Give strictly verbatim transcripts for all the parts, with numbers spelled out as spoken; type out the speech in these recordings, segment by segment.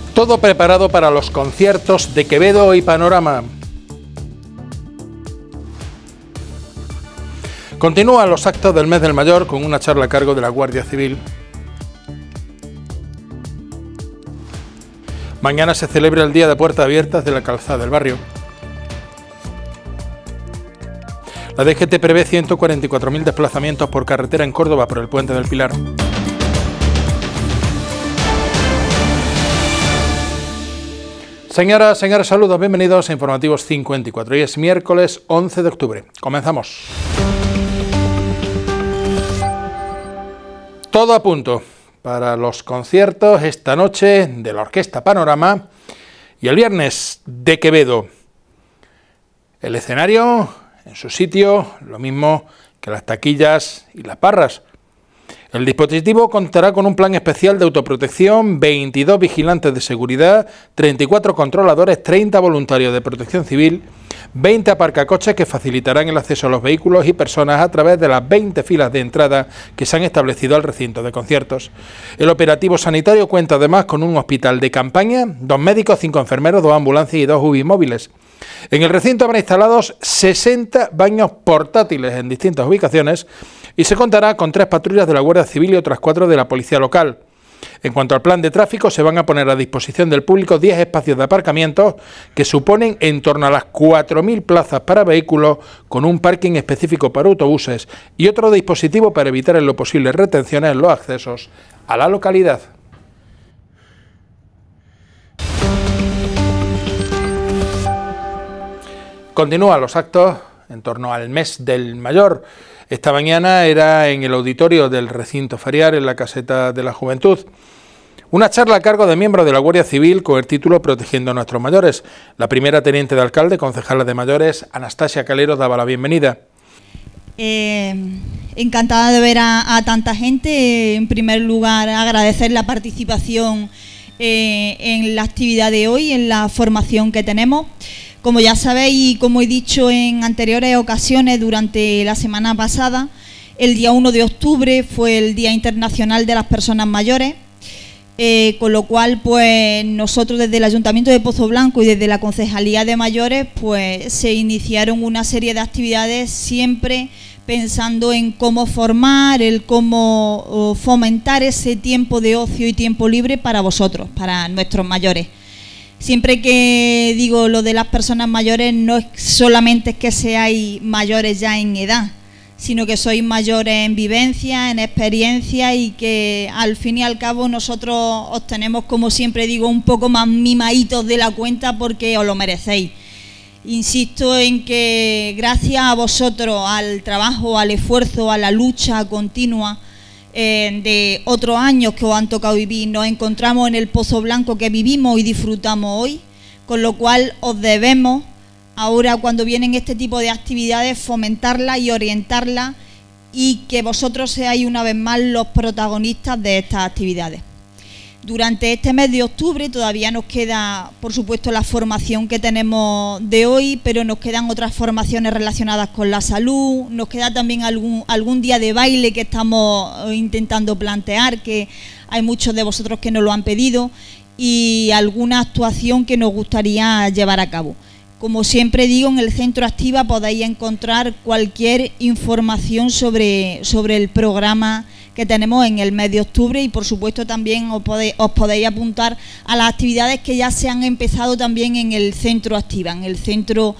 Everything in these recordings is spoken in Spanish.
Todo preparado para los conciertos de Quevedo y Panorama. Continúan los actos del mes del Mayor con una charla a cargo de la Guardia Civil. Mañana se celebra el Día de Puertas Abiertas de la Calzada del Barrio. La D G T prevé ciento cuarenta y cuatro mil desplazamientos por carretera en Córdoba por el Puente del Pilar. Señoras, señores, saludos, bienvenidos a Informativos cincuenta y cuatro. Hoy es miércoles once de octubre. Comenzamos. Todo a punto para los conciertos esta noche de la Orquesta Panorama y el viernes de Quevedo. El escenario en su sitio, lo mismo que las taquillas y las barras. El dispositivo contará con un plan especial de autoprotección, veintidós vigilantes de seguridad, treinta y cuatro controladores, treinta voluntarios de protección civil, veinte aparcacoches que facilitarán el acceso a los vehículos y personas a través de las veinte filas de entrada que se han establecido al recinto de conciertos. El operativo sanitario cuenta además con un hospital de campaña, dos médicos, cinco enfermeros, dos ambulancias y dos U B I móviles. En el recinto habrá instalados sesenta baños portátiles en distintas ubicaciones y se contará con tres patrullas de la Guardia Civil y otras cuatro de la Policía Local. En cuanto al plan de tráfico, se van a poner a disposición del público diez espacios de aparcamiento que suponen en torno a las cuatro mil plazas para vehículos con un parking específico para autobuses y otro dispositivo para evitar en lo posible retenciones en los accesos a la localidad. Continúan los actos en torno al mes del Mayor. Esta mañana era en el auditorio del recinto ferial, en la Caseta de la Juventud. Una charla a cargo de miembros de la Guardia Civil con el título Protegiendo a nuestros mayores. La primera teniente de alcalde, concejala de mayores, Anastasia Calero, daba la bienvenida. Eh, encantada de ver a, a tanta gente. En primer lugar, agradecer la participación eh, en la actividad de hoy, en la formación que tenemos. Como ya sabéis y como he dicho en anteriores ocasiones durante la semana pasada, el día uno de octubre fue el Día Internacional de las Personas Mayores, eh, con lo cual pues nosotros desde el Ayuntamiento de Pozo Blanco y desde la Concejalía de Mayores pues se iniciaron una serie de actividades siempre pensando en cómo formar, el cómo oh, fomentar ese tiempo de ocio y tiempo libre para vosotros, para nuestros mayores. Siempre que digo lo de las personas mayores, no es solamente que seáis mayores ya en edad, sino que sois mayores en vivencia, en experiencia y que al fin y al cabo nosotros os tenemos, como siempre digo, un poco más mimaditos de la cuenta porque os lo merecéis. Insisto en que gracias a vosotros, al trabajo, al esfuerzo, a la lucha continua, Eh, de otros años que os han tocado vivir, nos encontramos en el Pozo Blanco que vivimos y disfrutamos hoy, con lo cual os debemos ahora cuando vienen este tipo de actividades fomentarlas y orientarlas y que vosotros seáis una vez más los protagonistas de estas actividades. Durante este mes de octubre todavía nos queda, por supuesto, la formación que tenemos de hoy, pero nos quedan otras formaciones relacionadas con la salud, nos queda también algún, algún día de baile que estamos intentando plantear, que hay muchos de vosotros que nos lo han pedido, y alguna actuación que nos gustaría llevar a cabo. Como siempre digo, en el Centro Activa podéis encontrar cualquier información sobre, sobre el programa que tenemos en el mes de octubre y por supuesto también os podéis, os podéis apuntar a las actividades que ya se han empezado también en el Centro Activa, en el centro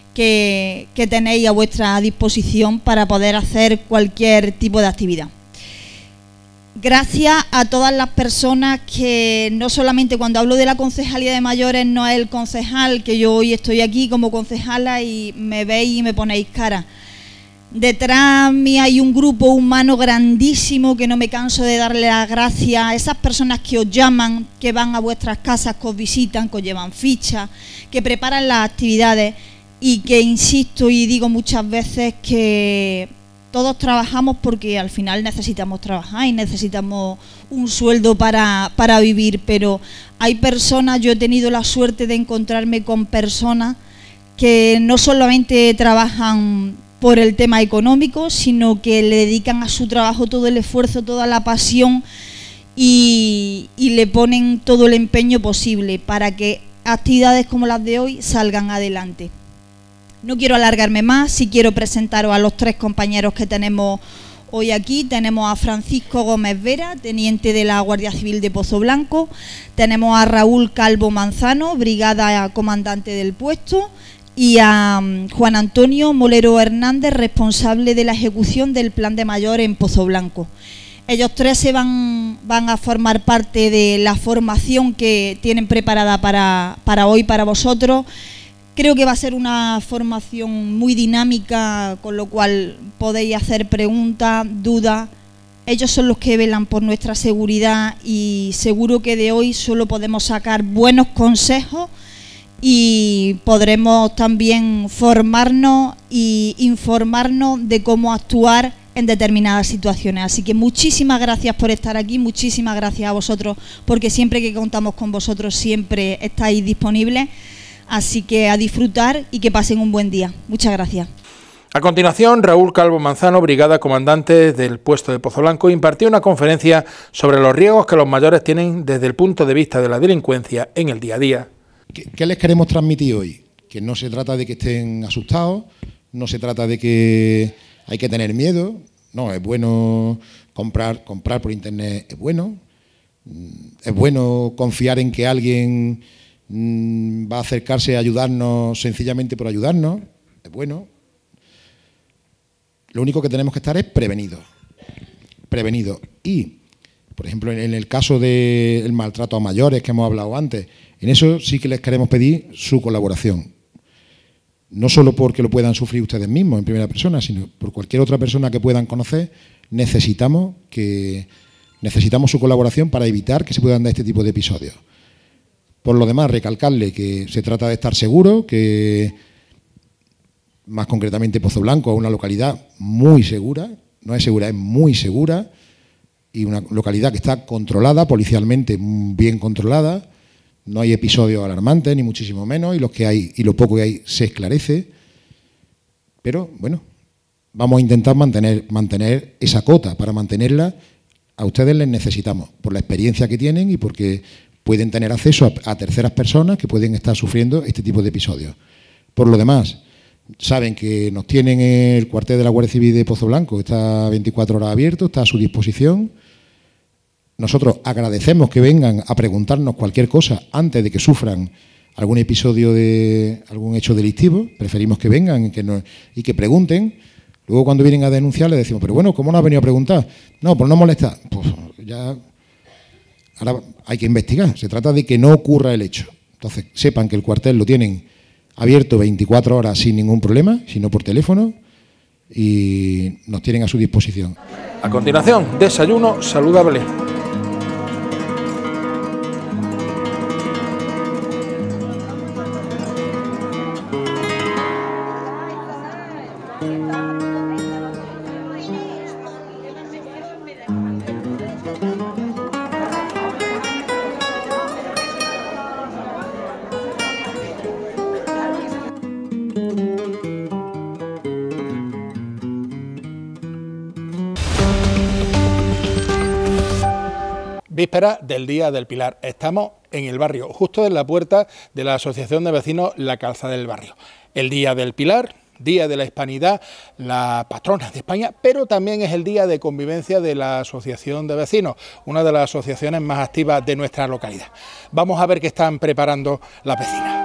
que, que tenéis a vuestra disposición para poder hacer cualquier tipo de actividad. Gracias a todas las personas que no solamente cuando hablo de la Concejalía de Mayores no es el concejal, que yo hoy estoy aquí como concejala y me veis y me ponéis cara. Detrás mí hay un grupo humano grandísimo que no me canso de darle las gracias a esas personas que os llaman, que van a vuestras casas, que os visitan, que os llevan fichas, que preparan las actividades y que insisto y digo muchas veces que todos trabajamos porque al final necesitamos trabajar y necesitamos un sueldo para, para vivir, pero hay personas, yo he tenido la suerte de encontrarme con personas que no solamente trabajan por el tema económico, sino que le dedican a su trabajo todo el esfuerzo, toda la pasión y, y le ponen todo el empeño posible para que actividades como las de hoy salgan adelante. No quiero alargarme más, sí quiero presentaros a los tres compañeros que tenemos hoy aquí. Tenemos a Francisco Gómez Vera, teniente de la Guardia Civil de Pozoblanco. Tenemos a Raúl Calvo Manzano, brigada comandante del puesto. Y a um, Juan Antonio Molero Hernández, responsable de la ejecución del plan de mayor en Pozoblanco. Ellos tres se van, van a formar parte de la formación que tienen preparada para, para hoy, para vosotros. Creo que va a ser una formación muy dinámica, con lo cual podéis hacer preguntas, dudas. Ellos son los que velan por nuestra seguridad y seguro que de hoy solo podemos sacar buenos consejos y podremos también formarnos e informarnos de cómo actuar en determinadas situaciones. Así que muchísimas gracias por estar aquí, muchísimas gracias a vosotros, porque siempre que contamos con vosotros siempre estáis disponibles. Así que a disfrutar y que pasen un buen día. Muchas gracias. A continuación, Raúl Calvo Manzano, brigada comandante del puesto de Pozoblanco, impartió una conferencia sobre los riesgos que los mayores tienen desde el punto de vista de la delincuencia en el día a día. ¿Qué, qué les queremos transmitir hoy? Que no se trata de que estén asustados, no se trata de que hay que tener miedo. No, es bueno comprar, comprar por internet, es bueno. Es bueno confiar en que alguien mmm, va a acercarse a ayudarnos sencillamente por ayudarnos, es bueno. Lo único que tenemos que estar es prevenidos. Prevenidos. Y, por ejemplo, en el caso del maltrato a mayores que hemos hablado antes, en eso sí que les queremos pedir su colaboración. No solo porque lo puedan sufrir ustedes mismos en primera persona, sino por cualquier otra persona que puedan conocer, necesitamos, que, necesitamos su colaboración para evitar que se puedan dar este tipo de episodios. Por lo demás, recalcarle que se trata de estar seguro, que más concretamente Pozoblanco es una localidad muy segura, no es segura, es muy segura, y una localidad que está controlada, policialmente bien controlada. No hay episodios alarmantes, ni muchísimo menos, y los que hay y lo poco que hay se esclarece. Pero, bueno, vamos a intentar mantener, mantener esa cota. Para mantenerla, a ustedes les necesitamos, por la experiencia que tienen y porque pueden tener acceso a, a terceras personas que pueden estar sufriendo este tipo de episodios. Por lo demás, saben que nos tienen el cuartel de la Guardia Civil de Pozoblanco, está veinticuatro horas abierto, está a su disposición. Nosotros agradecemos que vengan a preguntarnos cualquier cosa antes de que sufran algún episodio de algún hecho delictivo. Preferimos que vengan y que, nos, y que pregunten. Luego, cuando vienen a denunciar, les decimos, pero bueno, ¿cómo no has venido a preguntar? No, pues no molesta. Pues ya, ahora hay que investigar. Se trata de que no ocurra el hecho. Entonces, sepan que el cuartel lo tienen abierto veinticuatro horas sin ningún problema, sino por teléfono, y nos tienen a su disposición. A continuación, desayuno saludable. Víspera del Día del Pilar. Estamos en el barrio, justo en la puerta de la Asociación de Vecinos La Calzada del Barrio. El Día del Pilar, Día de la Hispanidad, la patrona de España, pero también es el día de convivencia de la Asociación de Vecinos, una de las asociaciones más activas de nuestra localidad. Vamos a ver qué están preparando las vecinas.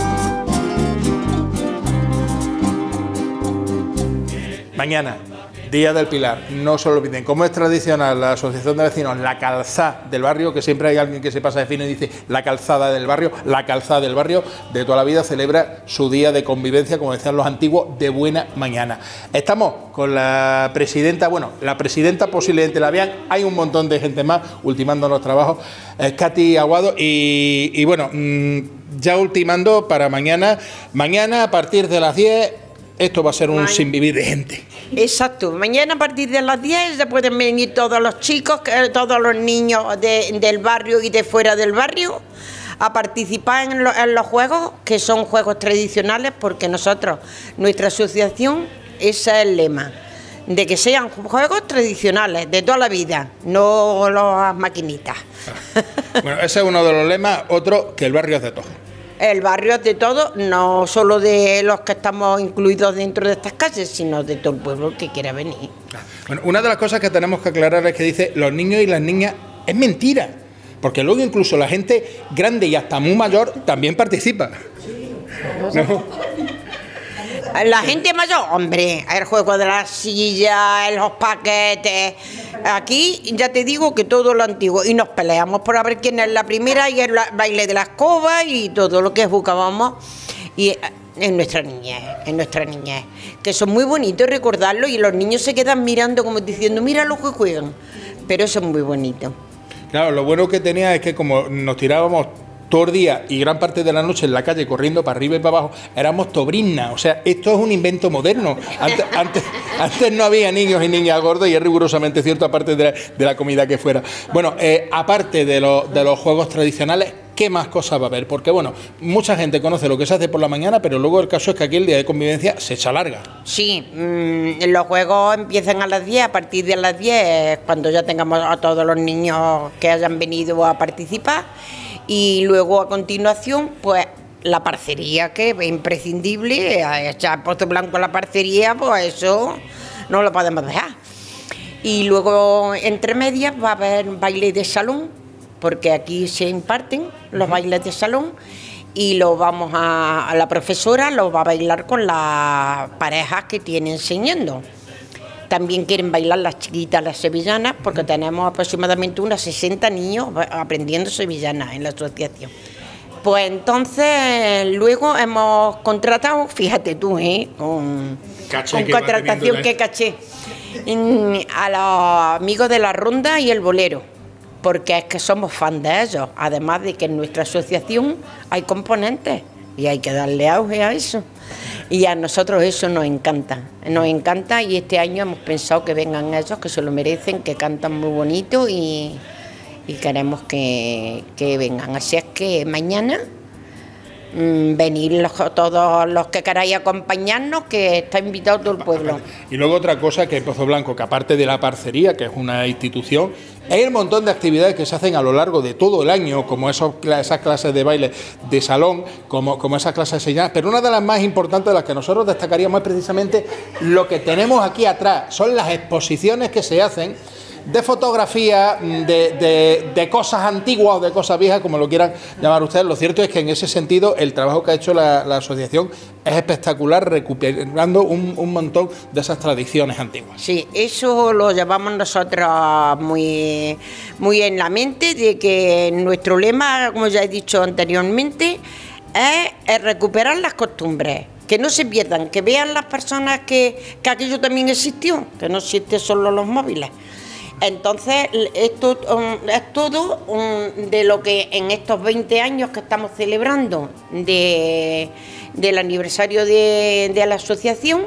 Mañana, Día del Pilar, no se lo olviden. Como es tradicional, la Asociación de Vecinos, la calzada del barrio, que siempre hay alguien que se pasa de fino y dice la calzada del barrio, la calzada del barrio, de toda la vida celebra su día de convivencia, como decían los antiguos, de buena mañana. Estamos con la presidenta, bueno, la presidenta posiblemente la vean, hay un montón de gente más ultimando los trabajos, eh, Katy Aguado, y, y bueno, mmm, ya ultimando para mañana, mañana a partir de las diez, esto va a ser un sin vivir de gente. Exacto, mañana a partir de las diez ya pueden venir todos los chicos, todos los niños de, del barrio y de fuera del barrio a participar en, lo, en los juegos, que son juegos tradicionales, porque nosotros, nuestra asociación, ese es el lema, de que sean juegos tradicionales de toda la vida, no las maquinitas. Bueno, ese es uno de los lemas, otro que el barrio es de todos. El barrio es de todos, no solo de los que estamos incluidos dentro de estas calles, sino de todo el pueblo que quiera venir. Bueno, una de las cosas que tenemos que aclarar es que dice los niños y las niñas, es mentira, porque luego incluso la gente grande y hasta muy mayor también participa. ¿No? La gente mayor, hombre, el juego de la silla, los paquetes. Aquí ya te digo que todo lo antiguo. Y nos peleamos por a ver quién es la primera, y el baile de la escoba y todo lo que buscábamos. Y en nuestra niñez, en nuestra niñez. Que son muy bonitos recordarlo, y los niños se quedan mirando como diciendo, mira lo que juegan. Pero eso es muy bonito. Claro, lo bueno que tenía es que como nos tirábamos todo el día y gran parte de la noche en la calle corriendo para arriba y para abajo, éramos tobrinas. O sea, esto es un invento moderno. Antes, antes, antes no había niños y niñas gordos, y es rigurosamente cierto, aparte de la, de la comida que fuera. Bueno, eh, aparte de, lo, de los juegos tradicionales, ¿qué más cosas va a haber? Porque, bueno, mucha gente conoce lo que se hace por la mañana, pero luego el caso es que aquí el día de convivencia se echa larga. Sí, mmm, los juegos empiezan a las diez, a partir de las diez, cuando ya tengamos a todos los niños que hayan venido a participar. Y luego a continuación, pues la parcería, que es imprescindible, echar Pozo Blanco a la parcería, pues eso no lo podemos dejar. Y luego entre medias va a haber baile de salón, porque aquí se imparten los bailes de salón, y lo vamos a, a la profesora lo va a bailar con las parejas que tiene enseñando. También quieren bailar las chiquitas, las sevillanas, porque tenemos aproximadamente unos sesenta niños aprendiendo sevillanas en la asociación. Pues entonces, luego hemos contratado, fíjate tú, ¿eh? con, con contratación que caché, a los amigos de la Ronda y el Bolero, porque es que somos fan de ellos, además de que en nuestra asociación hay componentes y hay que darle auge a eso. Y a nosotros eso nos encanta, nos encanta, y este año hemos pensado que vengan ellos, que se lo merecen, que cantan muy bonito, y, y queremos que, que vengan. Así es que mañana mmm, venir los, todos los que queráis acompañarnos, que está invitado todo el pueblo. Y luego otra cosa que en Pozo Blanco, que aparte de la parcería, que es una institución, hay un montón de actividades que se hacen a lo largo de todo el año, como esos, esas clases de baile de salón, como, como esas clases de señas, pero una de las más importantes, de las que nosotros destacaríamos, es precisamente lo que tenemos aquí atrás, son las exposiciones que se hacen de fotografía, de, de, de cosas antiguas o de cosas viejas, como lo quieran llamar ustedes. Lo cierto es que en ese sentido el trabajo que ha hecho la, la asociación es espectacular, recuperando un, un montón de esas tradiciones antiguas. Sí, eso lo llevamos nosotros muy, muy en la mente, de que nuestro lema, como ya he dicho anteriormente, es, es recuperar las costumbres, que no se pierdan, que vean las personas que, que aquello también existió, que no existe solo los móviles. Entonces, esto um, es todo um, de lo que en estos veinte años que estamos celebrando de, del aniversario de, de la asociación,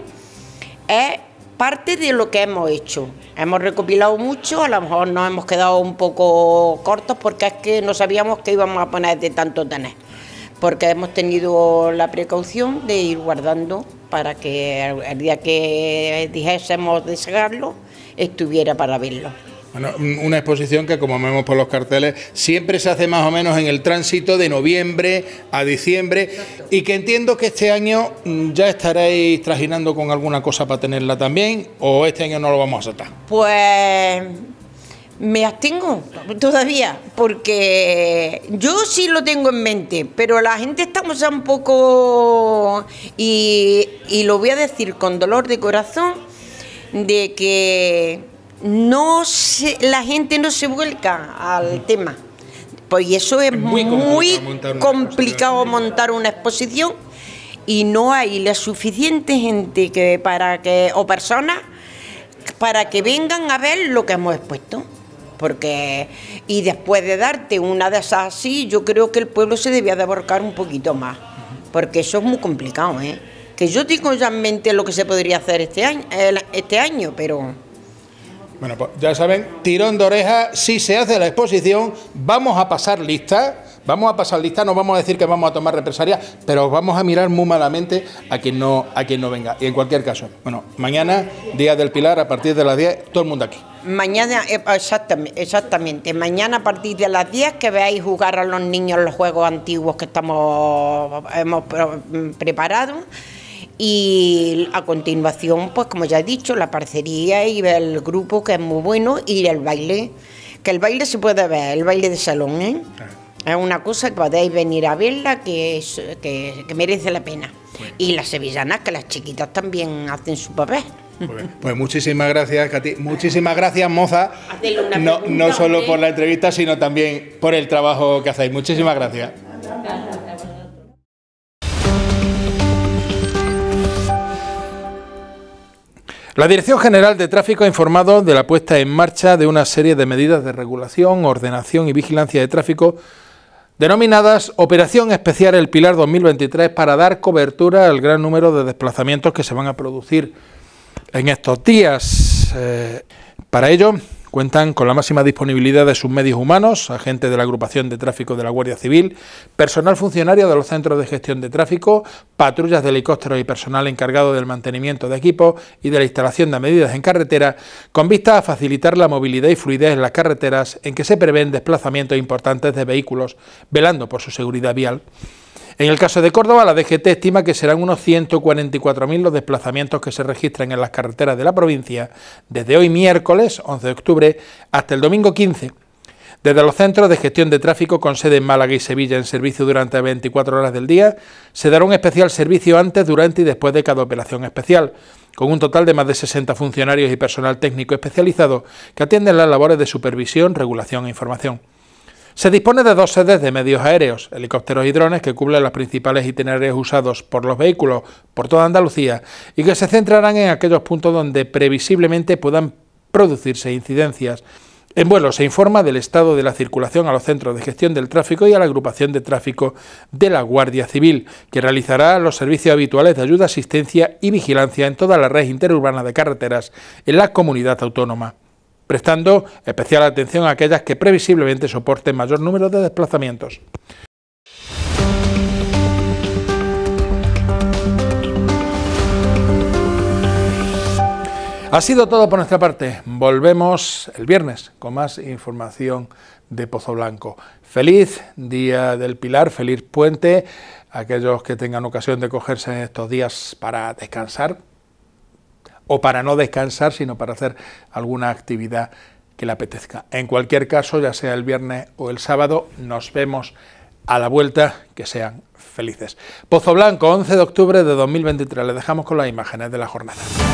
es parte de lo que hemos hecho. Hemos recopilado mucho, a lo mejor nos hemos quedado un poco cortos, porque es que no sabíamos qué íbamos a poner de tanto tener, porque hemos tenido la precaución de ir guardando para que el día que dijésemos de sacarlo, estuviera para verlo. Bueno, una exposición que, como vemos por los carteles, siempre se hace más o menos en el tránsito de noviembre a diciembre. Exacto. Y que entiendo que este año ya estaréis trajinando con alguna cosa para tenerla también, o este año no lo vamos a sacar. Pues me abstengo todavía, porque yo sí lo tengo en mente, pero la gente estamos ya un poco, y, y lo voy a decir con dolor de corazón, de que no se, la gente no se vuelca al tema. Pues eso es, es muy, muy complicado, montar, complicado montar una exposición y no hay la suficiente gente que para que o personas para que vengan a ver lo que hemos expuesto. Porque y después de darte una de esas así, yo creo que el pueblo se debía de abarcar un poquito más, porque eso es muy complicado, ¿eh? Que yo tengo ya en mente lo que se podría hacer este año, este año, pero... Bueno, pues ya saben, tirón de oreja, si se hace la exposición, vamos a pasar lista, vamos a pasar lista, no vamos a decir que vamos a tomar represalias, pero vamos a mirar muy malamente a quien no, a quien no venga. Y en cualquier caso, bueno, mañana, Día del Pilar, a partir de las diez, todo el mundo aquí. Mañana, exactamente, exactamente, mañana a partir de las diez que veáis jugar a los niños los juegos antiguos que estamos hemos preparado. Y a continuación, pues como ya he dicho, la parcería y el grupo, que es muy bueno, y el baile, que el baile se puede ver, el baile de salón, ¿eh? Es una cosa que podéis venir a verla, que, es, que, que merece la pena. Bueno. Y las sevillanas, que las chiquitas también hacen su papel. Pues, pues muchísimas gracias, Katy. Muchísimas gracias, moza. No, no solo por la entrevista, sino también por el trabajo que hacéis. Muchísimas gracias. La Dirección General de Tráfico ha informado de la puesta en marcha de una serie de medidas de regulación, ordenación y vigilancia de tráfico denominadas Operación Especial El Pilar dos mil veintitrés para dar cobertura al gran número de desplazamientos que se van a producir en estos días. Eh, para ello cuentan con la máxima disponibilidad de sus medios humanos, agentes de la agrupación de tráfico de la Guardia Civil, personal funcionario de los centros de gestión de tráfico, patrullas de helicópteros y personal encargado del mantenimiento de equipos y de la instalación de medidas en carretera, con vista a facilitar la movilidad y fluidez en las carreteras en que se prevén desplazamientos importantes de vehículos, velando por su seguridad vial. En el caso de Córdoba, la D G T estima que serán unos ciento cuarenta y cuatro mil los desplazamientos que se registran en las carreteras de la provincia desde hoy miércoles once de octubre hasta el domingo quince. Desde los centros de gestión de tráfico con sede en Málaga y Sevilla en servicio durante veinticuatro horas del día, se dará un especial servicio antes, durante y después de cada operación especial, con un total de más de sesenta funcionarios y personal técnico especializado que atienden las labores de supervisión, regulación e información. Se dispone de dos sedes de medios aéreos, helicópteros y drones que cubren los principales itinerarios usados por los vehículos por toda Andalucía y que se centrarán en aquellos puntos donde previsiblemente puedan producirse incidencias. En vuelo se informa del estado de la circulación a los centros de gestión del tráfico y a la agrupación de tráfico de la Guardia Civil, que realizará los servicios habituales de ayuda, asistencia y vigilancia en toda la red interurbana de carreteras en la comunidad autónoma, prestando especial atención a aquellas que previsiblemente soporten mayor número de desplazamientos. Ha sido todo por nuestra parte. Volvemos el viernes con más información de Pozoblanco. Feliz Día del Pilar, feliz puente a aquellos que tengan ocasión de cogerse en estos días para descansar, o para no descansar, sino para hacer alguna actividad que le apetezca. En cualquier caso, ya sea el viernes o el sábado, nos vemos a la vuelta, que sean felices. Pozoblanco, once de octubre de dos mil veintitrés, les dejamos con las imágenes de la jornada.